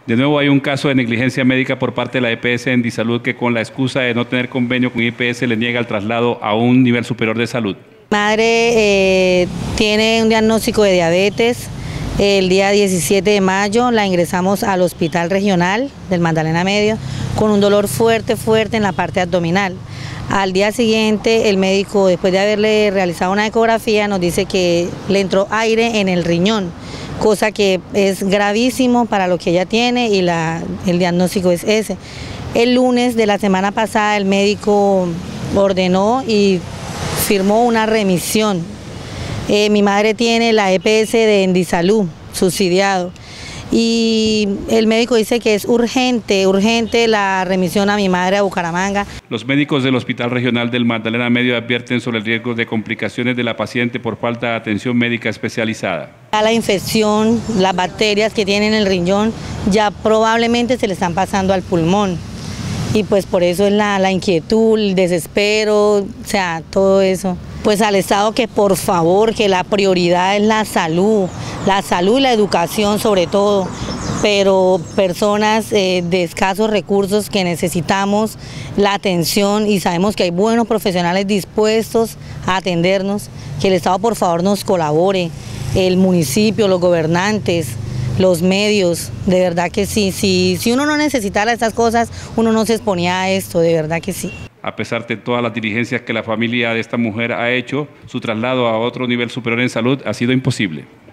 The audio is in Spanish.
De nuevo hay un caso de negligencia médica por parte de la EPS Endisalud que con la excusa de no tener convenio con IPS le niega el traslado a un nivel superior de salud. Mi madre tiene un diagnóstico de diabetes. El día 17 de mayo la ingresamos al Hospital Regional del Magdalena Medio con un dolor fuerte en la parte abdominal. Al día siguiente el médico, después de haberle realizado una ecografía, nos dice que le entró aire en el riñón, cosa que es gravísimo para lo que ella tiene y el diagnóstico es ese. El lunes de la semana pasada el médico ordenó y firmó una remisión. Mi madre tiene la EPS de Endisalud, subsidiado, y el médico dice que es urgente la remisión a mi madre a Bucaramanga. Los médicos del Hospital Regional del Magdalena Medio advierten sobre el riesgo de complicaciones de la paciente por falta de atención médica especializada. La infección, las bacterias que tiene en el riñón ya probablemente se le están pasando al pulmón. Y pues por eso es la inquietud, el desespero, o sea, todo eso. Pues al Estado que por favor, que la prioridad es la salud y la educación sobre todo, pero personas de escasos recursos que necesitamos la atención y sabemos que hay buenos profesionales dispuestos a atendernos, que el Estado por favor nos colabore, el municipio, los gobernantes, los medios, de verdad que sí. Si uno no necesitara estas cosas, uno no se exponía a esto, de verdad que sí. A pesar de todas las diligencias que la familia de esta mujer ha hecho, su traslado a otro nivel superior en salud ha sido imposible.